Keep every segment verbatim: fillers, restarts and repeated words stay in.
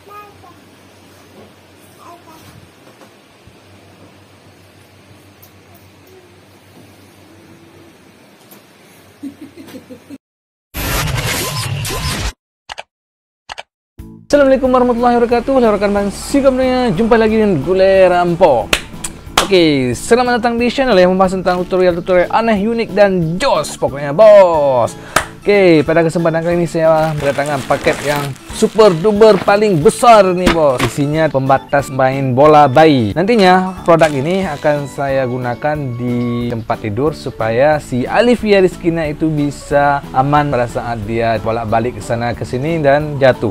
Assalamualaikum warahmatullahi wabarakatuh. Saya rekan Bang Sigamnya, jumpa lagi dengan Gulai Rampok. Oke, selamat datang di channel yang membahas tentang tutorial-tutorial aneh, unik, dan jos pokoknya bos. Oke, pada kesempatan kali ini saya mendatangkan paket yang super duper paling besar nih bos. Isinya pembatas main bola bayi. Nantinya produk ini akan saya gunakan di tempat tidur supaya si Alivia Rizkina itu bisa aman pada saat dia bolak-balik ke sana ke sini dan jatuh.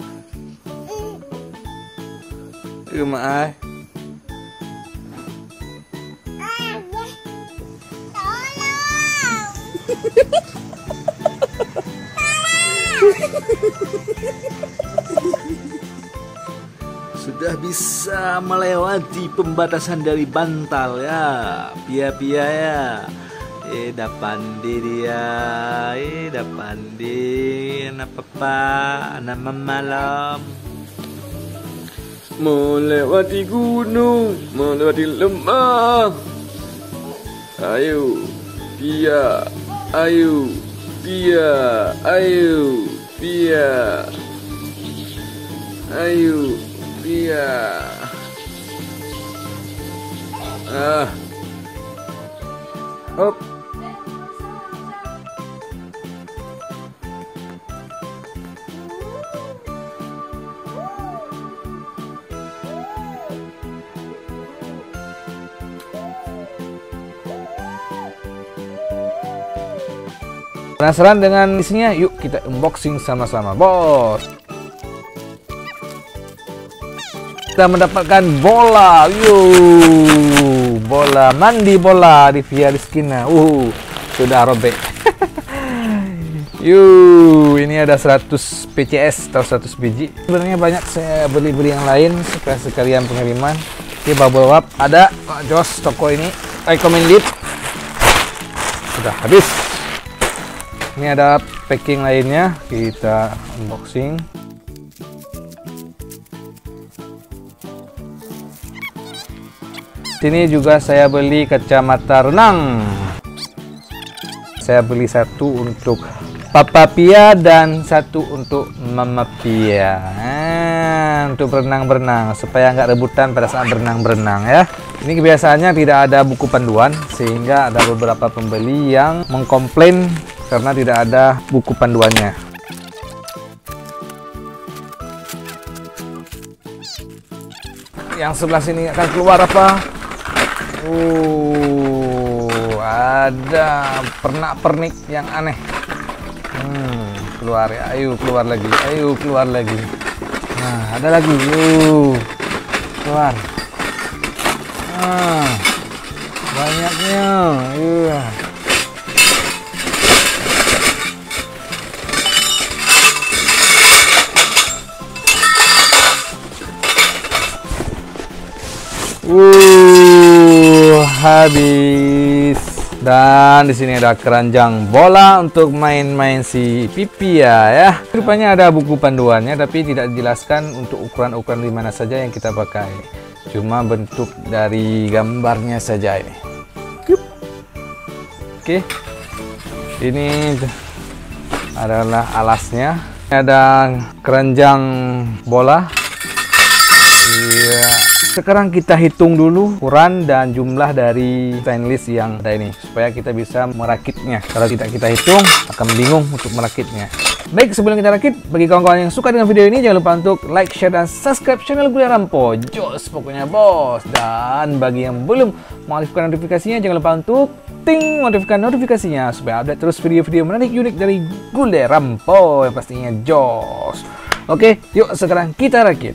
Rumah sudah bisa melewati pembatasan dari bantal ya, pia-pia ya. Eh, dapandi dia, eh, dapandi, anak papa, anak mama malam. Melewati gunung, melewati lembah. Ayo, pia, ayo, pia, ayo, pia, ayo, pia. Ah, hop. Penasaran dengan isinya? Yuk kita unboxing sama-sama bos. Kita mendapatkan bola, yuk, bola mandi bola di Alivia Rizkina. Uh, sudah robek. Yuk, ini ada seratus P C S atau seratus biji. Sebenarnya banyak saya beli-beli yang lain supaya sekalian pengiriman. Oke, bubble wrap ada. Jos toko ini recommended. Sudah habis. Ini ada packing lainnya, kita unboxing. Sini juga saya beli kacamata renang. Saya beli satu untuk Papa Pia dan satu untuk Mama Pia. Nah, untuk berenang-berenang supaya nggak rebutan pada saat berenang-berenang ya. Ini kebiasaannya tidak ada buku panduan sehingga ada beberapa pembeli yang mengkomplain karena tidak ada buku panduannya. Yang sebelah sini akan keluar apa? Uh, ada pernak-pernik yang aneh. Hmm, keluar ya. Ayo keluar lagi. Ayo keluar lagi. Nah, ada lagi. Yuk, keluar. Ah, banyaknya. Iya. Uh, habis. Dan di sini ada keranjang bola untuk main-main si Pipia ya. Rupanya ada buku panduannya tapi tidak dijelaskan untuk ukuran-ukuran di mana saja yang kita pakai. Cuma bentuk dari gambarnya saja ini. Oke. Ini adalah alasnya. Ada keranjang bola. Iya. Sekarang kita hitung dulu ukuran dan jumlah dari stainless yang ada ini supaya kita bisa merakitnya. Kalau tidak kita hitung akan bingung untuk merakitnya. Baik, sebelum kita rakit, bagi kawan-kawan yang suka dengan video ini jangan lupa untuk like, share, dan subscribe channel Gulai Rampok. Jos pokoknya bos. Dan bagi yang belum mengaktifkan notifikasinya jangan lupa untuk ting notifikasi notifikasinya supaya update terus video-video menarik unik dari Gulai Rampok yang pastinya jos. Oke, yuk sekarang kita rakit.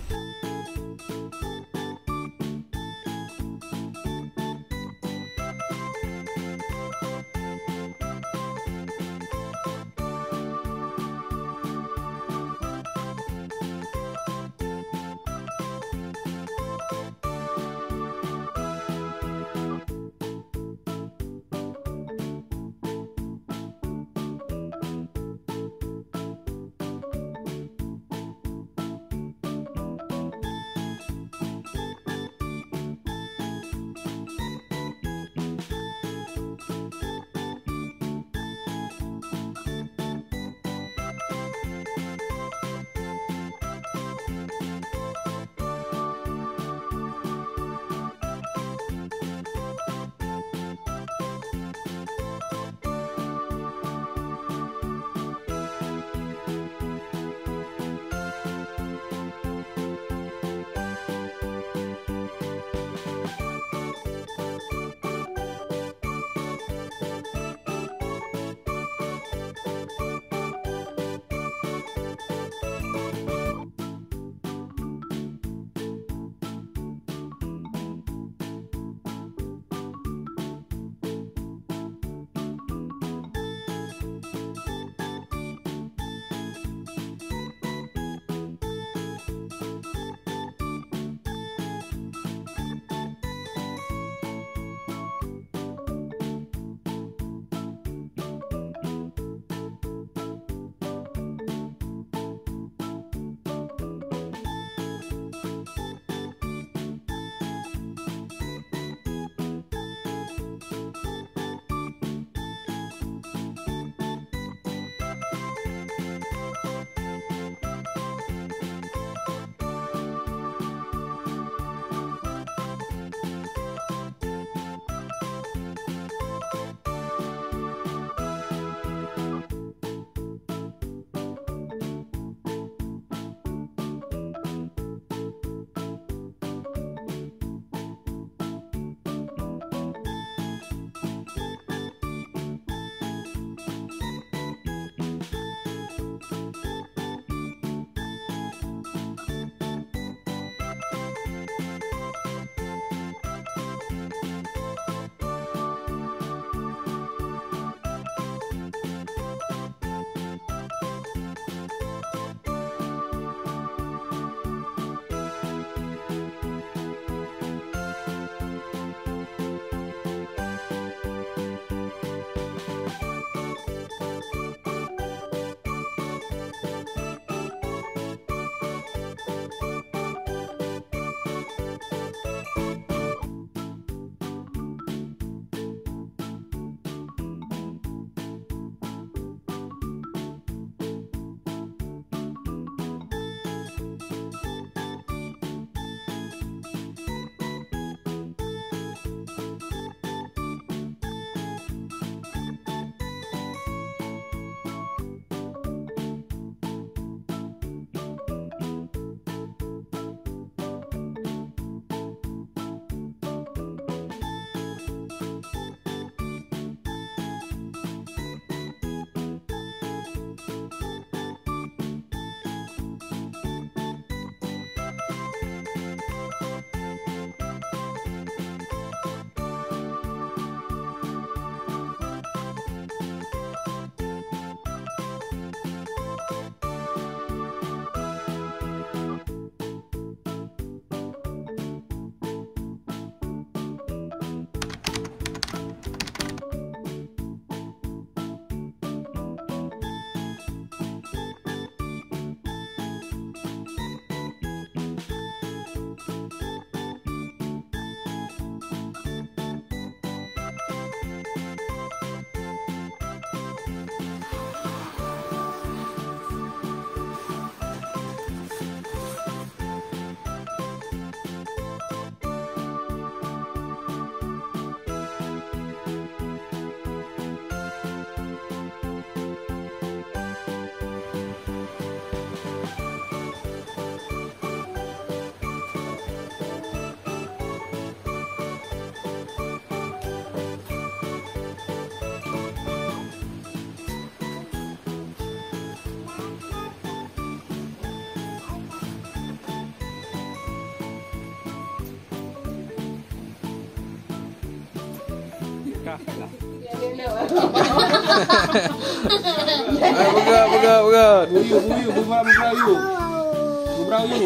Ayo buka, buka, buka. Buyu, buyu, buka, buka, buyu. Buka, buyu.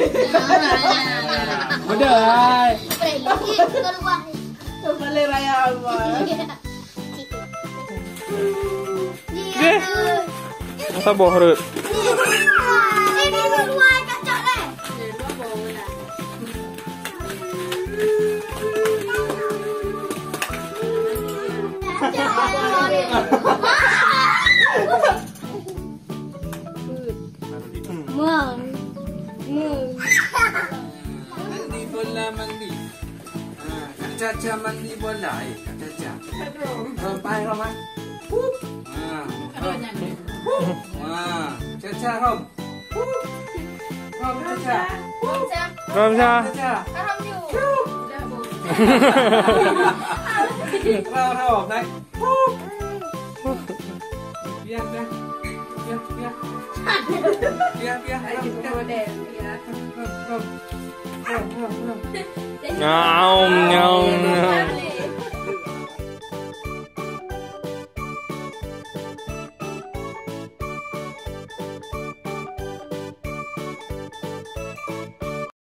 Udah. Kembali raya apa? Deh. Masa bohret. Ini dua cocok deh. Mom. Mandi bola mandi. Ah, Kak Caca mandi bola. Eh, Kak Caca. Rompai, rompai. Ah. Ah, Caca rom. Rom Caca. Ramsa. Caca. Haram juga. Rom rom này. Biar biar. Biar biar. Biar biar. Rom rom rom. Rom rom rom. Ngaum, ngaum.